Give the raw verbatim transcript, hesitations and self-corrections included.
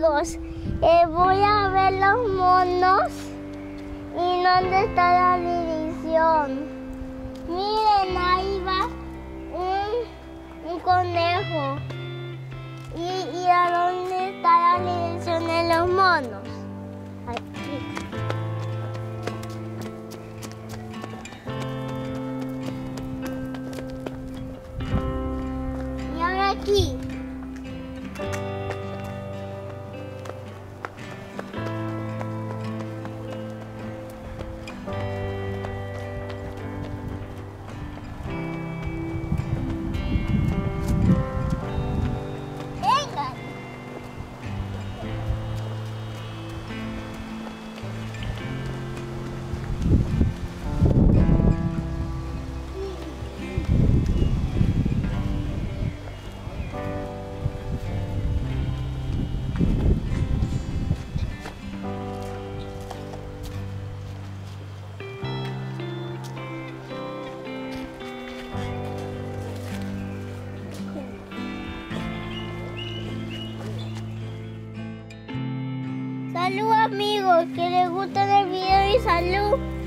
amigos, eh, voy a ver los monos y dónde está la división. Miren, ahí va un, un conejo. ¿Y, ¿Y a dónde está la división de los monos? Aquí. Y ahora aquí. Salud amigos, que les guste el video y salud.